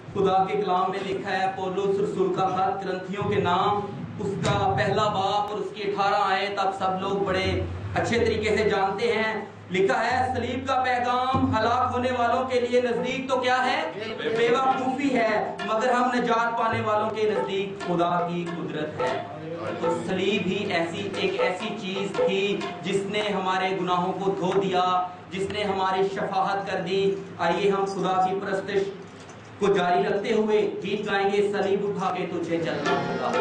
खुदा के कलाम में लिखा है, पौलुस रसूल का खत ग्रंथियों के नाम उसका पहला बाब और उसकी 18 आयत आप सब लोग बड़े अच्छे तरीके से जानते हैं। लिखा है, सलीब का पैगाम हलाक होने वालों के लिए नजदीक तो क्या है? बेवकूफी है, मगर हम निजात पाने वालों के नजदीक खुदा की कुदरत है। तो सलीब ही एक ऐसी चीज थी जिसने हमारे गुनाहों को धो दिया, जिसने हमारी शफाअत कर दी। आइए हम खुदा की परस्तिश को जारी रखते हुए गीत गाएंगे, सलीब उठा के तुझे चलना होगा।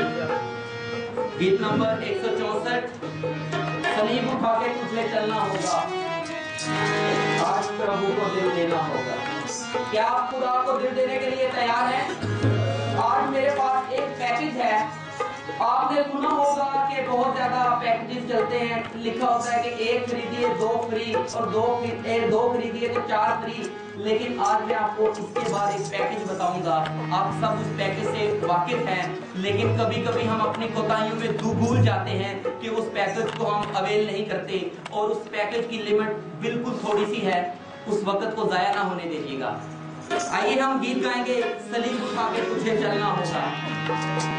गीत नंबर 164, सलीब उठा के तुझे चलना होगा, आज प्रभु को दिल देना होगा। क्या आप खुदा को दिल देने के लिए तैयार हैं? आज मेरे पास एक पैकेज है। आपने सुना होगा कि बहुत ज्यादा पैकेजेस चलते हैं, लिखा होता है कि एक खरीदिए 2 फ्री और दो खरीदिए तो 4 फ्री। लेकिन आज मैं आपको इसके बाद एक पैकेज बताऊंगा। आप सब उस पैकेज से वाकिफ हैं, लेकिन कभी कभी हम अपनी कोताहियों में भूल जाते हैं कि उस पैकेज को हम अवेल नहीं करते, और उस पैकेज की लिमिट बिल्कुल थोड़ी सी है। उस वक्त को जाया ना होने दीजिएगा। आइए हम गीत गाएंगे, सलीब उठा के तुझे चलना होगा।